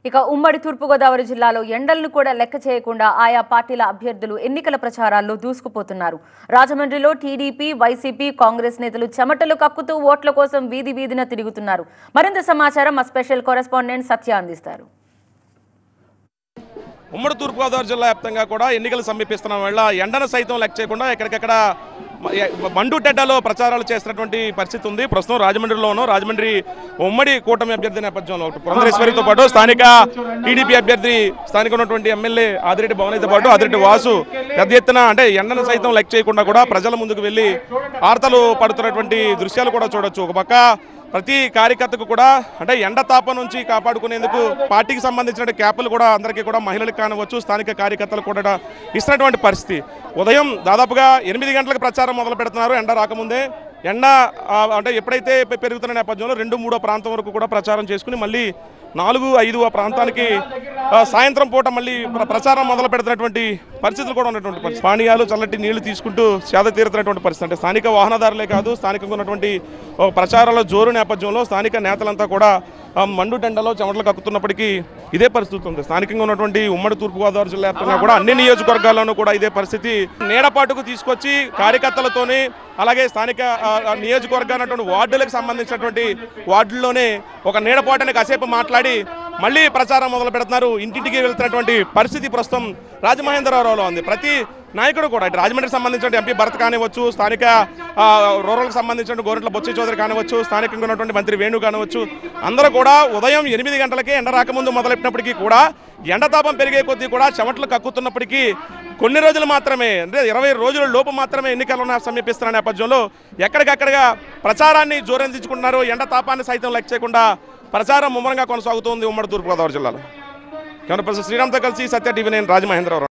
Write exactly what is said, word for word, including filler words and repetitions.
ఇక ఉమ్మడి తూర్పుగోదావరి జిల్లాలో ఎండలను కూడా లెక్క చేయకుండా ఆయా పార్టీల అభ్యర్థులు ఎన్నికల ప్రచారాల్లో దూసుకుపోతున్నారు. రాజమండ్రిలో టీడీపీ, వైసీపీ, కాంగ్రెస్ నేతలు చెమటలు కక్కుతూ ఓట్ల కోసం వీధి వీధిన తిరుగుతున్నారు. మరింత సమాచారం మా స్పెషల్ కరెస్పాండెంట్ సత్య అందిస్తారు. ఉమ్మడి తూర్పుగోదావరి జిల్లా వ్యాప్తంగా కూడా ఎన్నికలు సమీపిస్తున్న వేళ ఎండను సైతం లెక్క చేయకుండా ఎక్కడికక్కడ మండుటెడ్డలో ప్రచారాలు చేస్తున్నటువంటి పరిస్థితి ఉంది. ప్రస్తుతం రాజమండ్రిలోనూ రాజమండ్రి ఉమ్మడి కూటమి అభ్యర్థి నేపథ్యంలో పురంధరేశ్వరితో పాటు స్థానిక టీడీపీ అభ్యర్థి స్థానిక ఉన్నటువంటి ఎమ్మెల్యే ఆదిరెడ్డి భవన్తో పాటు ఆదిరెడ్డి వాసు పెద్ద ఎత్తున అంటే ఎండను సైతం లెక్క చేయకుండా కూడా ప్రజల ముందుకు వెళ్ళి వార్తలు పడుతున్నటువంటి దృశ్యాలు కూడా చూడొచ్చు. ఒక పక్క ప్రతి కార్యకర్తకు కూడా అంటే ఎండ తాపం నుంచి కాపాడుకునేందుకు పార్టీకి సంబంధించిన క్యాపులు కూడా అందరికీ కూడా మహిళలకు కానివచ్చు, స్థానిక కార్యకర్తలు కూడా ఇస్తున్నటువంటి పరిస్థితి. ఉదయం దాదాపుగా ఎనిమిది గంటలకు ప్రచారం మొదలు పెడుతున్నారు. ఎండ రాకముందే ఎండ అంటే ఎప్పుడైతే పెరుగుతున్న నేపథ్యంలో రెండు మూడో ప్రాంతం వరకు కూడా ప్రచారం చేసుకుని మళ్ళీ నాలుగు ఐదు ఆ ప్రాంతానికి సాయంత్రం పూట మళ్ళీ ప్రచారం మొదలు పెడుతున్నటువంటి పరిస్థితులు కూడా ఉన్నటువంటి పరిస్థితి. పానీయాలు చల్లటి నీళ్లు తీసుకుంటూ సేద తీరుతున్నటువంటి పరిస్థితి. అంటే స్థానిక వాహనదారులే కాదు, స్థానికంగా ఉన్నటువంటి ప్రచారాల జోరు నేపథ్యంలో స్థానిక నేతలంతా కూడా మండుటెండలో చెమటలు కక్కుతున్నప్పటికీ ఇదే పరిస్థితి ఉంది. స్థానికంగా ఉన్నటువంటి ఉమ్మడి తూర్పుగోదావరి జిల్లా వ్యాప్తంగా కూడా అన్ని నియోజకవర్గాల్లోనూ కూడా ఇదే పరిస్థితి. నీడపాటుకు తీసుకొచ్చి కార్యకర్తలతోనే అలాగే స్థానిక నియోజకవర్గాన్ని వార్డులకు సంబంధించినటువంటి వార్డుల్లోనే ఒక నీడపాటుని కాసేపు మాట్లాడి మళ్ళీ ప్రచారం మొదలు పెడుతున్నారు. ఇంటింటికి వెళ్తున్నటువంటి పరిస్థితి ప్రస్తుతం రాజమహేంద్రవరంలో ఉంది. ప్రతి నాయకుడు కూడా ఇటు రాజమండ్రికి సంబంధించిన ఎంపీ భరత్ కానివచ్చు, స్థానిక రూరల్కి సంబంధించిన గోరెట్ల బొత్స చౌదరి కానివచ్చు, స్థానికంగా ఉన్నటువంటి మంత్రి వేణు కానివచ్చు, అందరూ కూడా ఉదయం ఎనిమిది గంటలకే ఎండ రాకముందు మొదలెట్టినప్పటికీ కూడా ఎండతాపం పెరిగే కొద్దీ కూడా చెమటలు కక్కుతున్నప్పటికీ కొన్ని రోజులు మాత్రమే అంటే ఇరవై రోజుల లోపు మాత్రమే ఎన్నికలను సమీపిస్తున్న నేపథ్యంలో ఎక్కడికక్కడగా ప్రచారాన్ని జోరెందించుకుంటున్నారు. ఎండ తాపాన్ని సైతం లెక్క చేయకుండా ప్రచారం ముమ్మరంగా కొనసాగుతోంది ఉమ్మడి తూర్పుగోదావరి జిల్లాలో. కెమెరా పర్సన్ శ్రీరామ్తో కలిసి సత్య టీవీ నైన్ రాజమహేంద్రవరం.